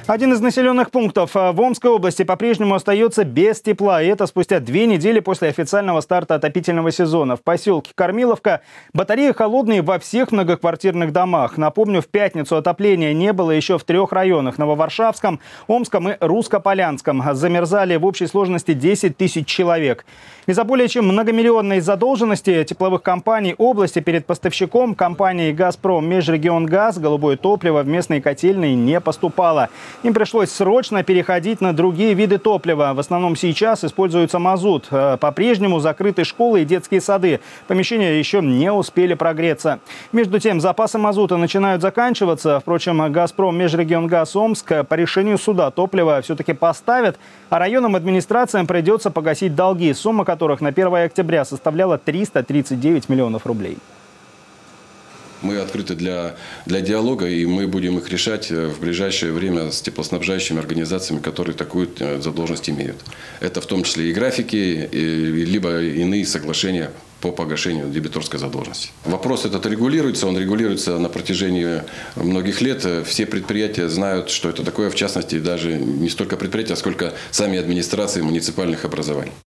Один из населенных пунктов в Омской области по-прежнему остается без тепла. И это спустя 2 недели после официального старта отопительного сезона. В поселке Кормиловка батареи холодные во всех многоквартирных домах. Напомню, в пятницу отопления не было еще в 3 районах – Нововаршавском, Омском и Русско-Полянском. Замерзали в общей сложности 10 тысяч человек. Из-за более чем многомиллионной задолженности тепловых компаний области перед поставщиком компанией «Газпром» Межрегионгаз голубое топливо в местные котельные не поступало. Им пришлось срочно переходить на другие виды топлива. В основном сейчас используется мазут. По-прежнему закрыты школы и детские сады. Помещения еще не успели прогреться. Между тем, запасы мазута начинают заканчиваться. Впрочем, «Газпром» Межрегионгаз Омск по решению суда топливо все-таки поставят, а районным администрациям придется погасить долги, сумма которых на 1 октября составляла 339 миллионов рублей. Мы открыты для диалога, и мы будем их решать в ближайшее время с теплоснабжающими организациями, которые такую задолженность имеют. Это в том числе и графики, либо иные соглашения по погашению дебиторской задолженности. Вопрос этот регулируется, он регулируется на протяжении многих лет. Все предприятия знают, что это такое, в частности, даже не столько предприятия, сколько сами администрации муниципальных образований.